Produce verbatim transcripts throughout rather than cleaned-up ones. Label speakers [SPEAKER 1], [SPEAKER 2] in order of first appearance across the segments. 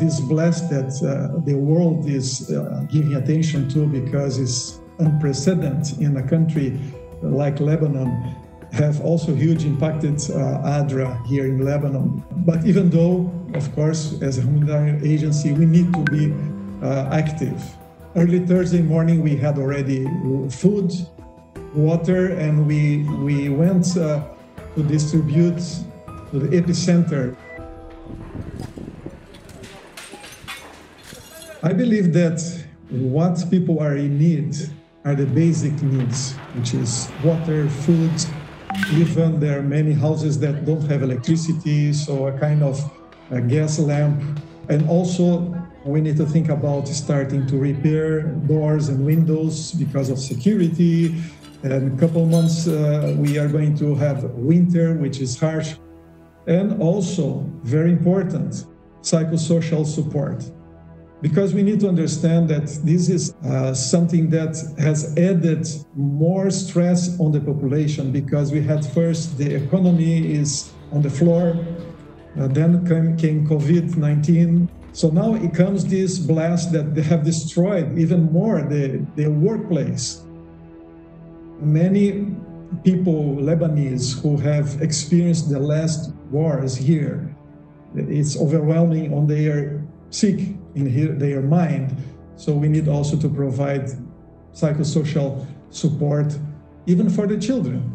[SPEAKER 1] this blast that uh, the world is uh, giving attention to because it's unprecedented in a country like Lebanon, have also huge impacted uh, ADRA here in Lebanon. But even though, of course, as a humanitarian agency, we need to be uh, active. Early Thursday morning, we had already food, water, and we, we went uh, to distribute to the epicenter. I believe that what people are in need are the basic needs, which is water, food. Even there are many houses that don't have electricity, so a kind of a gas lamp. And also, we need to think about starting to repair doors and windows because of security. And a couple months, uh, we are going to have winter, which is harsh. And also, very important, psychosocial support. Because we need to understand that this is uh, something that has added more stress on the population, because we had first the economy is on the floor, uh, then came, came COVID nineteen. So now it comes this blast that they have destroyed even more the, the workplace. Many people, Lebanese, who have experienced the last wars here, it's overwhelming on their sick in their mind. So we need also to provide psychosocial support, even for the children.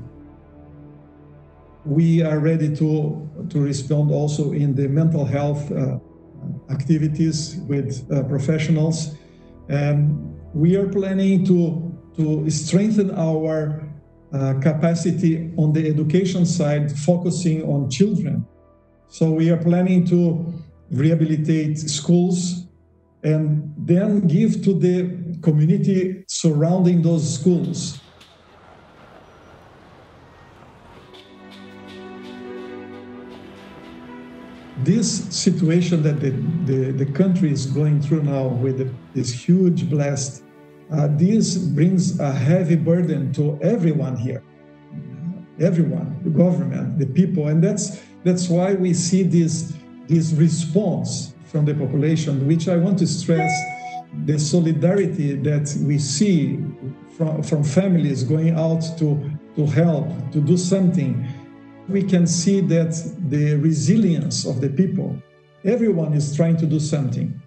[SPEAKER 1] We are ready to, to respond also in the mental health uh, activities with uh, professionals. And we are planning to, to strengthen our uh, capacity on the education side, focusing on children. So we are planning to rehabilitate schools and then give to the community surrounding those schools. This situation that the, the, the country is going through now with the, this huge blast, uh, this brings a heavy burden to everyone here. Everyone, the government, the people, and that's, that's why we see this, this response from the population, which I want to stress the solidarity that we see from, from families going out to, to help, to do something. We can see that the resilience of the people, everyone is trying to do something.